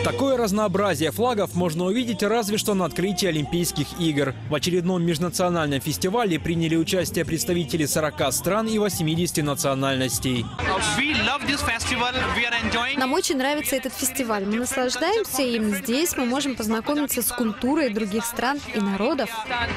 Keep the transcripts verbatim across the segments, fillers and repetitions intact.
Такое разнообразие флагов можно увидеть разве что на открытии Олимпийских игр. В очередном межнациональном фестивале приняли участие представители сорока стран и восьмидесяти национальностей. Нам очень нравится этот фестиваль. Мы наслаждаемся им. Здесь мы можем познакомиться с культурой других стран и народов.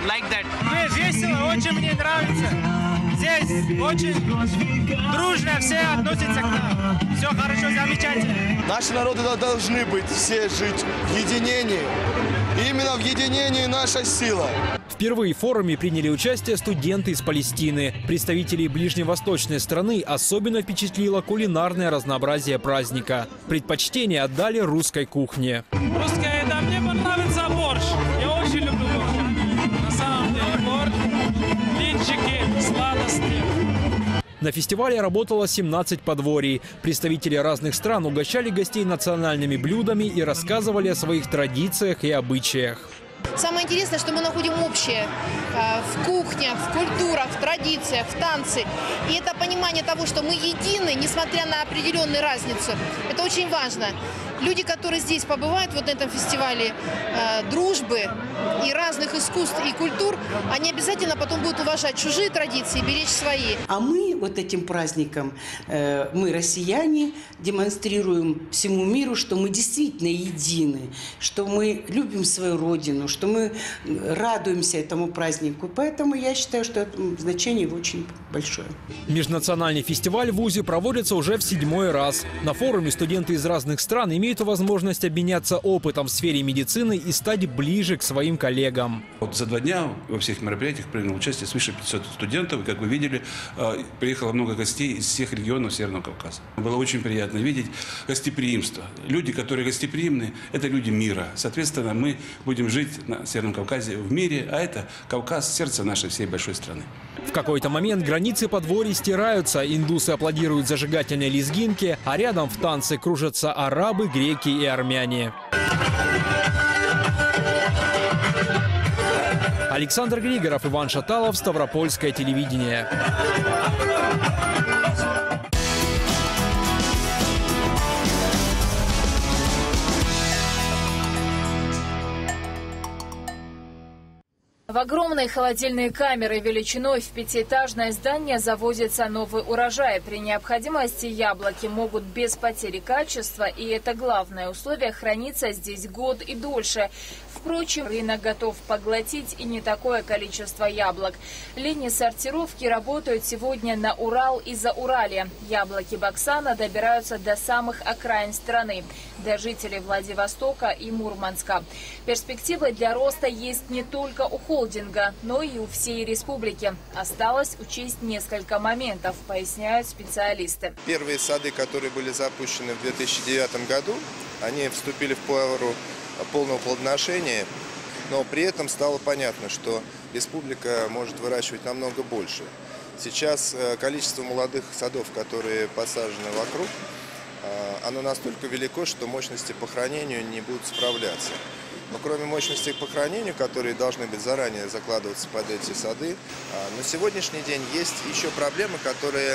Весело, очень мне нравится. Здесь очень дружно все относятся к нам. Все хорошо, замечательно. Наши народы должны быть все жить в единении. И именно в единении наша сила. Впервые в форуме приняли участие студенты из Палестины. Представителей ближневосточной страны особенно впечатлило кулинарное разнообразие праздника. Предпочтение отдали русской кухне. Русская еда, мне понравится борщ. Я очень люблю борщ. На самом деле борщ, блинчики, сладости. На фестивале работало семнадцать подворий. Представители разных стран угощали гостей национальными блюдами и рассказывали о своих традициях и обычаях. Самое интересное, что мы находим общее э, в кухнях, в культурах, в традициях, в танце. И это понимание того, что мы едины, несмотря на определенные разницы. Это очень важно. Люди, которые здесь побывают, вот на этом фестивале э, дружбы и разных искусств и культур, они обязательно потом будут уважать чужие традиции и беречь свои. А мы вот этим праздником, э, мы, россияне, демонстрируем всему миру, что мы действительно едины, что мы любим свою родину, что мы радуемся этому празднику. Поэтому я считаю, что это значение его очень большое. Межнациональный фестиваль в ВУЗе проводится уже в седьмой раз. На форуме студенты из разных стран имеют возможность обменяться опытом в сфере медицины и стать ближе к своим коллегам. Вот за два дня во всех мероприятиях принял участие свыше пятисот студентов. И, как вы видели, приехало много гостей из всех регионов Северного Кавказа. Было очень приятно видеть гостеприимство. Люди, которые гостеприимны, это люди мира. Соответственно, мы будем жить на Северном Кавказе в мире, а это Кавказ – сердце нашей всей большой страны. В какой-то момент границы подворий стираются, индусы аплодируют зажигательной лезгинке, а рядом в танце кружатся арабы, греки и армяне. Александр Григоров, Иван Шаталов, Ставропольское телевидение. В огромные холодильные камеры величиной в пятиэтажное здание завозится новый урожай. При необходимости яблоки могут без потери качества, и это главное условие, храниться здесь год и дольше. Впрочем, рынок готов поглотить и не такое количество яблок. Линии сортировки работают сегодня на Урал и Зауралье. Яблоки Баксана добираются до самых окраин страны, до жителей Владивостока и Мурманска. Перспективы для роста есть не только у холдинга, но и у всей республики. Осталось учесть несколько моментов, поясняют специалисты. Первые сады, которые были запущены в две тысячи девятом году, они вступили в пору полного плодоношения, но при этом стало понятно, что республика может выращивать намного больше. Сейчас количество молодых садов, которые посажены вокруг, оно настолько велико, что мощности по хранению не будут справляться. Но кроме мощностей по хранению, которые должны быть заранее закладываться под эти сады, на сегодняшний день есть еще проблемы, которые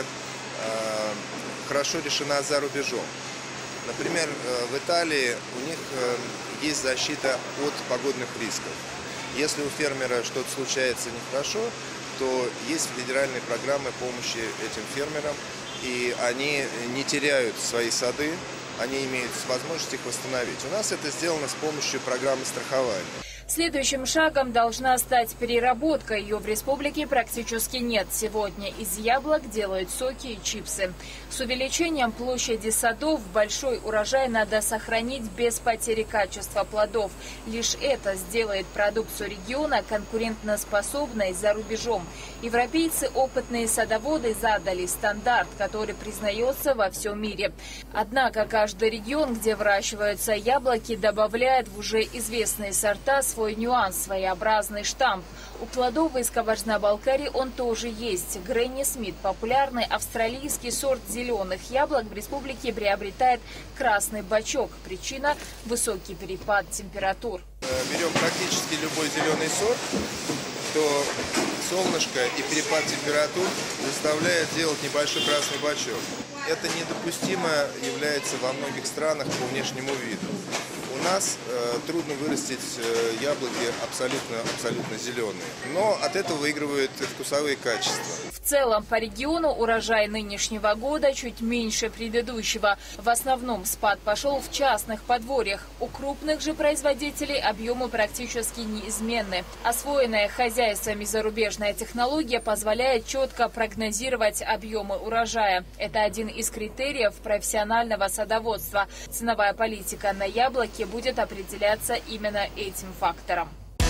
хорошо решена за рубежом. Например, в Италии у них есть защита от погодных рисков. Если у фермера что-то случается нехорошо, то есть федеральные программы помощи этим фермерам, и они не теряют свои сады, они имеют возможность их восстановить. У нас это сделано с помощью программы страхования. Следующим шагом должна стать переработка. Ее в республике практически нет. Сегодня из яблок делают соки и чипсы. С увеличением площади садов большой урожай надо сохранить без потери качества плодов. Лишь это сделает продукцию региона конкурентоспособной за рубежом. Европейцы, опытные садоводы, задали стандарт, который признается во всем мире. Однако каждый регион, где выращиваются яблоки, добавляет в уже известные сорта свой нюанс, своеобразный штамп. У плодов из Кабардино-Балкарии он тоже есть. Гренни Смит, популярный австралийский сорт зеленых яблок, в республике приобретает красный бачок. Причина – высокий перепад температур. Берем практически любой зеленый сорт, то солнышко и перепад температур заставляет делать небольшой красный бачок. Это недопустимо является во многих странах по внешнему виду. У У нас э, трудно вырастить э, яблоки абсолютно, абсолютно зеленые. Но от этого выигрывают вкусовые качества. В целом по региону урожай нынешнего года чуть меньше предыдущего. В основном спад пошел в частных подворьях. У крупных же производителей объемы практически неизменны. Освоенная хозяйствами зарубежная технология позволяет четко прогнозировать объемы урожая. Это один из критериев профессионального садоводства. Ценовая политика на яблоки будет определяться именно этим фактором.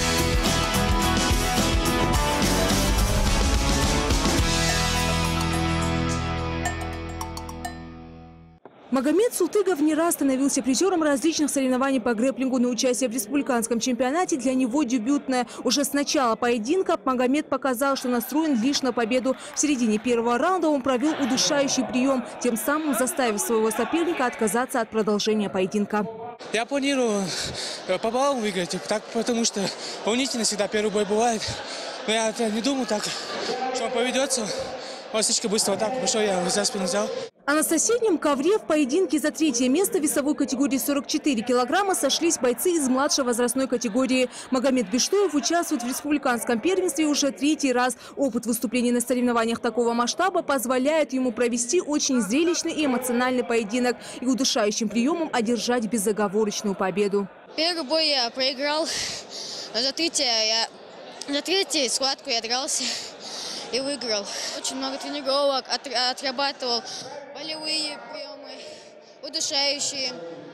Магомед Султыгов не раз становился призером различных соревнований по грэпплингу, но участие в республиканском чемпионате для него дебютное. Уже с начала поединка Магомед показал, что настроен лишь на победу. В середине первого раунда он провел удушающий прием, тем самым заставив своего соперника отказаться от продолжения поединка. Я планирую пополам выиграть, так, потому что волнительно всегда первый бой бывает. Но я не думал так, что он поведется. Он слишком быстро так пошел, я за спину взял. А на соседнем ковре в поединке за третье место в весовой категории сорок четыре килограмма сошлись бойцы из младшей возрастной категории. Магомед Биштоев участвует в республиканском первенстве уже третий раз. Опыт выступлений на соревнованиях такого масштаба позволяет ему провести очень зрелищный и эмоциональный поединок и удушающим приемом одержать безоговорочную победу. Первый бой я проиграл, но за третий, я, за третий схватку я дрался и выиграл. Очень много тренировок, отрабатывал болевые приемы, удушающие,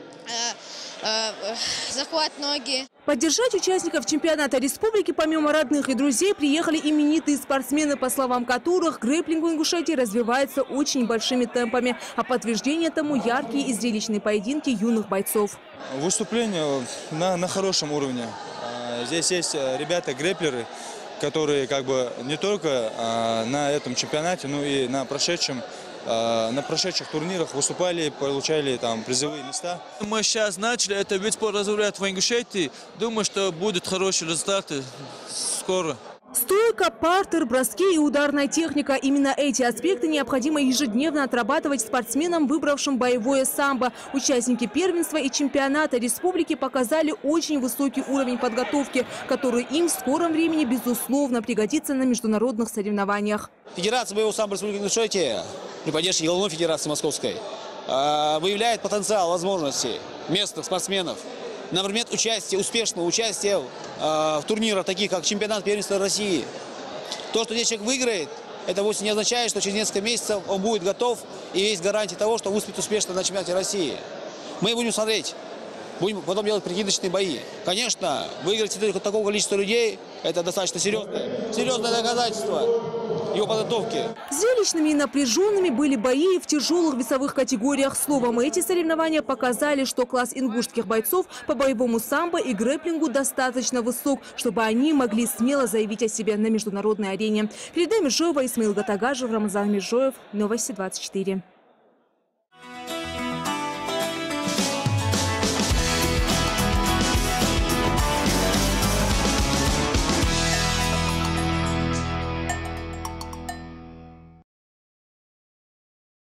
э, э, захват ноги. Поддержать участников чемпионата республики помимо родных и друзей приехали именитые спортсмены, по словам которых грэпплинг в Ингушетии развивается очень большими темпами. А подтверждение тому яркие и зрелищные поединки юных бойцов. Выступление на, на хорошем уровне. Здесь есть ребята-грэпплеры, которые как бы не только а, на этом чемпионате, но и на прошедшем, а, на прошедших турнирах выступали, получали там призовые места. Мы сейчас начали, это вид спорта развивать в Ингушетии. Думаю, что будут хорошие результаты скоро. Стойка, партер, броски и ударная техника. Именно эти аспекты необходимо ежедневно отрабатывать спортсменам, выбравшим боевое самбо. Участники первенства и чемпионата республики показали очень высокий уровень подготовки, который им в скором времени, безусловно, пригодится на международных соревнованиях. Федерация боевого самбо Республики Ингушетия при поддержке Головной Федерации Московской выявляет потенциал, возможности местных спортсменов на предмет участия, успешного участия э, в турнирах, таких как чемпионат первенства России. То, что здесь человек выиграет, это вовсе не означает, что через несколько месяцев он будет готов и есть гарантия того, что выступит успешно на чемпионате России. Мы будем смотреть, будем потом делать прикидочные бои. Конечно, выиграть такого количества людей – это достаточно серьезное, серьезное доказательство его подготовки. Зрелищными и напряженными были бои в тяжелых весовых категориях. Словом, эти соревнования показали, что класс ингушских бойцов по боевому самбо и грэпплингу достаточно высок, чтобы они могли смело заявить о себе на международной арене. Передай Межоева, Исмаил Гатагажев, Рамазан Межоев, Новости двадцать четыре.